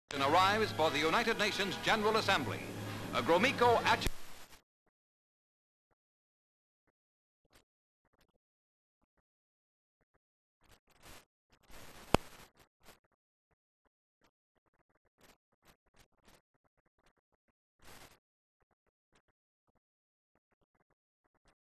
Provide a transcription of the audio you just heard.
arrives for the United Nations General Assembly. A Gromyko Acheson